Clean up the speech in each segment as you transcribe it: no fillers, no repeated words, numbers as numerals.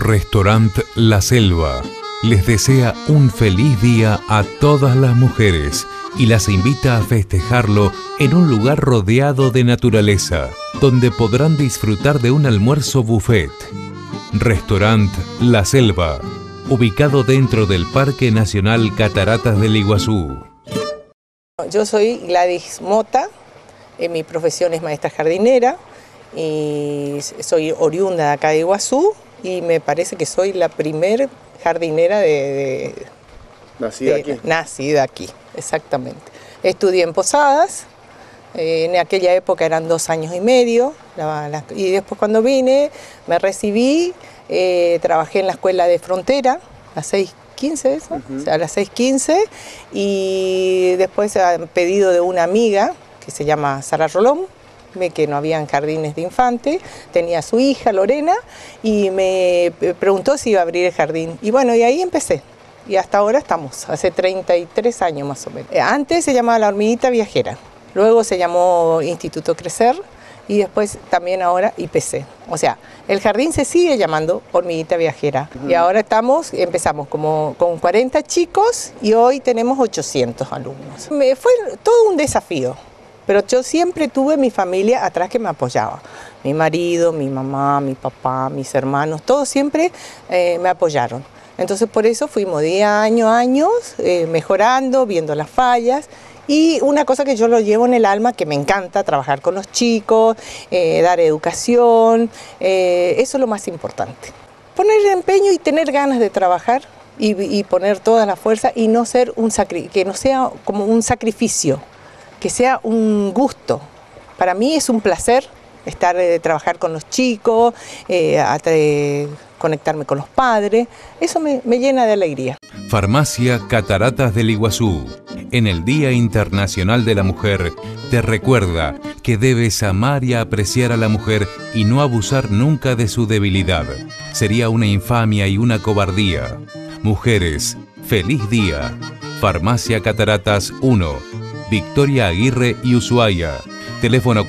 Restaurant La Selva les desea un feliz día a todas las mujeres y las invita a festejarlo en un lugar rodeado de naturaleza, donde podrán disfrutar de un almuerzo buffet. Restaurant La Selva, ubicado dentro del Parque Nacional Cataratas del Iguazú. Yo soy Gladys Mota, mi profesión es maestra jardinera y soy oriunda de acá de Iguazú y me parece que soy la primer jardinera nacida aquí, exactamente. Estudié en Posadas, en aquella época eran 2 años y medio, y después cuando vine me recibí, trabajé en la escuela de frontera, a 6:15 eso, o sea, a las 6:15, y después a pedido de una amiga que se llama Sara Rolón, que no habían jardines de infante, tenía a su hija Lorena y me preguntó si iba a abrir el jardín. Y bueno, y ahí empecé. Y hasta ahora estamos, hace 33 años más o menos. Antes se llamaba La Hormiguita Viajera, luego se llamó Instituto Crecer y después también ahora IPC. O sea, el jardín se sigue llamando Hormiguita Viajera. Y ahora empezamos como con 40 chicos y hoy tenemos 800 alumnos. Fue todo un desafío. Pero yo siempre tuve mi familia atrás que me apoyaba. Mi marido, mi mamá, mi papá, mis hermanos, todos siempre me apoyaron. Entonces por eso fuimos día años mejorando, viendo las fallas. Y una cosa que yo lo llevo en el alma, que me encanta, trabajar con los chicos, dar educación, eso es lo más importante. Poner empeño y tener ganas de trabajar y poner toda la fuerza y no ser que no sea como un sacrificio. Que sea un gusto. Para mí es un placer trabajar con los chicos, conectarme con los padres. Eso me llena de alegría. Farmacia Cataratas del Iguazú, en el Día Internacional de la Mujer, te recuerda que debes amar y apreciar a la mujer y no abusar nunca de su debilidad. Sería una infamia y una cobardía. Mujeres, feliz día. Farmacia Cataratas 1. Victoria Aguirre y Ushuaia. Teléfono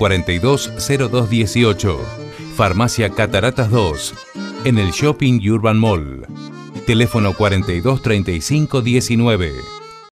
420218. Farmacia Cataratas 2. En el Shopping Urban Mall. Teléfono 423519.